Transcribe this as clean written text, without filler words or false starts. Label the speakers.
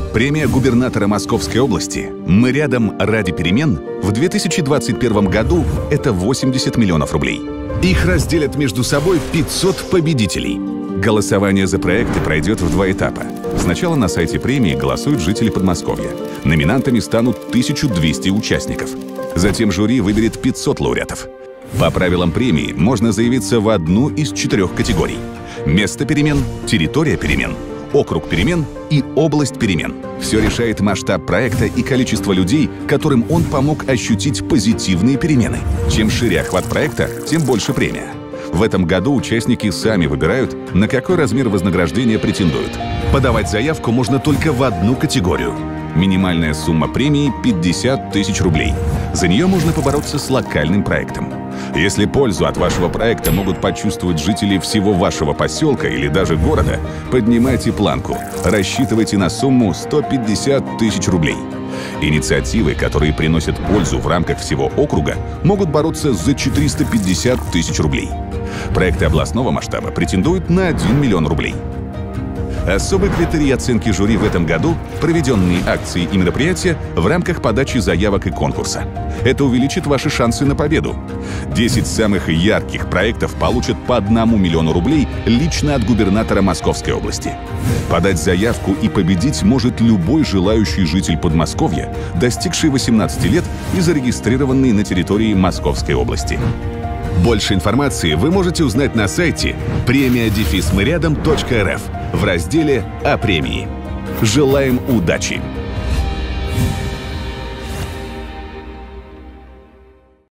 Speaker 1: Премия губернатора Московской области «Мы рядом ради перемен» в 2021 году – это 80 миллионов рублей. Их разделят между собой 500 победителей. Голосование за проекты пройдет в 2 этапа. Сначала на сайте премии голосуют жители Подмосковья. Номинантами станут 1200 участников. Затем жюри выберет 500 лауреатов. По правилам премии можно заявиться в одну из 4 категорий: место перемен, территория перемен, округ перемен и область перемен. Все решает масштаб проекта и количество людей, которым он помог ощутить позитивные перемены. Чем шире охват проекта, тем больше премия. В этом году участники сами выбирают, на какой размер вознаграждения претендуют. Подавать заявку можно только в одну категорию. Минимальная сумма премии – 50 тысяч рублей. За нее можно побороться с локальным проектом. Если пользу от вашего проекта могут почувствовать жители всего вашего поселка или даже города, поднимайте планку. Рассчитывайте на сумму 150 тысяч рублей. Инициативы, которые приносят пользу в рамках всего округа, могут бороться за 450 тысяч рублей. Проекты областного масштаба претендуют на 1 миллион рублей. Особый критерий оценки жюри в этом году – проведенные акции и мероприятия в рамках подачи заявок и конкурса. Это увеличит ваши шансы на победу. 10 самых ярких проектов получат по 1 миллиону рублей лично от губернатора Московской области. Подать заявку и победить может любой желающий житель Подмосковья, достигший 18 лет и зарегистрированный на территории Московской области. Больше информации вы можете узнать на сайте premia-myrядом.рф в разделе «О премии». Желаем удачи!